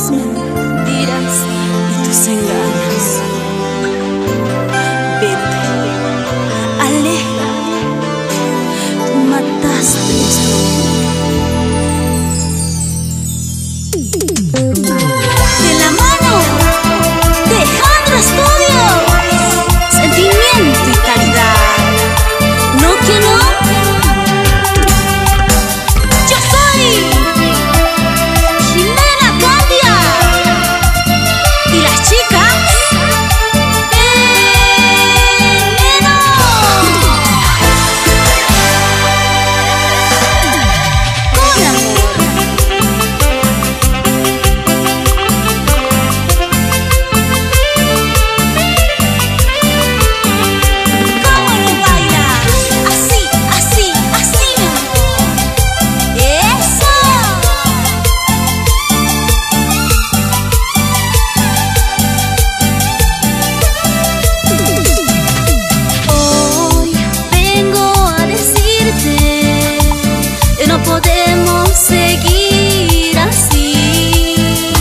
tus mentiras y tus engaños. Vete, aleja, tú mataste nuestro amor. De la mano de Jandro Studios, sentimiento y calidad. ¿No que no? Yo soy Jimena Candia y las chicas Veneno. Con amor. ¿Cómo lo bailas? Así, así, así, mi amor. ¡Eso! Hoy vengo a decirte que no podemos seguir así.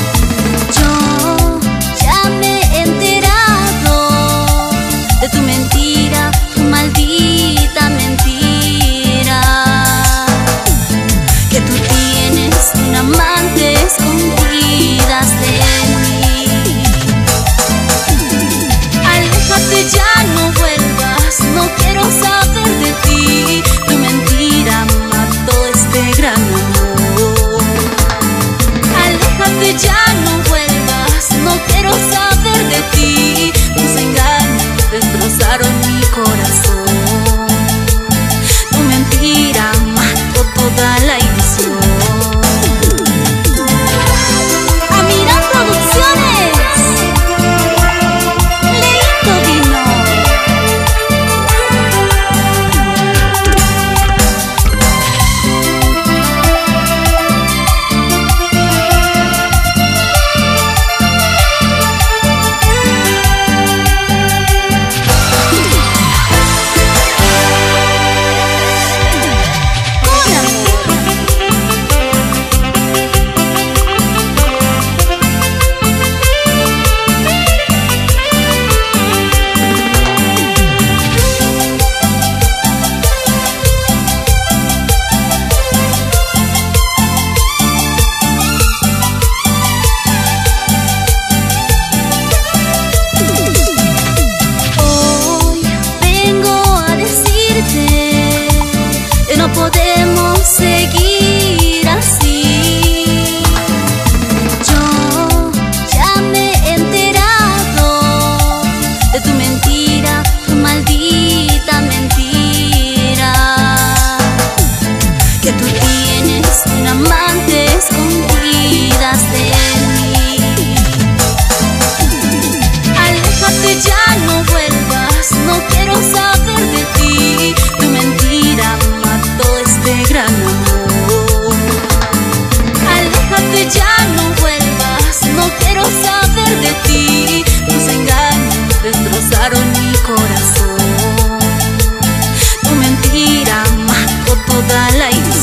Yo ya me he enterado de tu mentira, tu maldita mentira, que tú tienes un amante escondidas de mí. Aléjate, ya no vuelvas, no quiero saber de ti. Tu mentira mató este gran amor. Aléjate, ya no vuelvas, no quiero saber de ti. Tus engaños destrozaron mi corazón. Tu mentira mató toda la ilusión. Amirán Producciones, Leito vino. Con amor. Hoy vengo a decirte que no podemos seguir así. Yo ya me he enterado de tu mentira, tu maldita mentira, que tú tienes un amante escondidas de mí. Aléjate, ya no vuelvas, no quiero saber de ti. Tu mentira mató este gran amor. Aléjate, ya no vuelvas, no quiero saber de ti. Tus engaños destrozaron mi corazón. Tu mentira mató toda la ilusión.